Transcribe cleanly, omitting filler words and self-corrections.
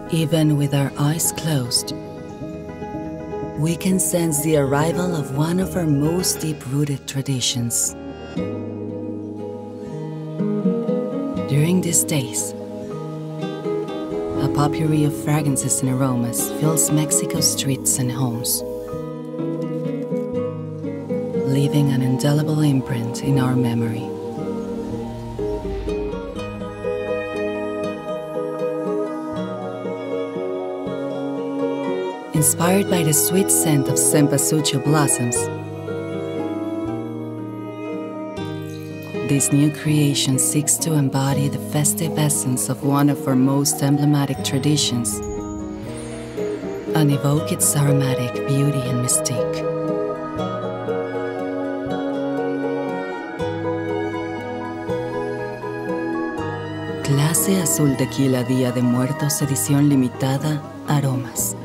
Even with our eyes closed, we can sense the arrival of one of our most deep-rooted traditions. During these days, a potpourri of fragrances and aromas fills Mexico's streets and homes, leaving an indelible imprint in our memory. Inspired by the sweet scent of cempasúchil blossoms, this new creation seeks to embody the festive essence of one of our most emblematic traditions and evoke its aromatic beauty and mystique. Clase Azul Tequila Día de Muertos, Edición Limitada, Aromas.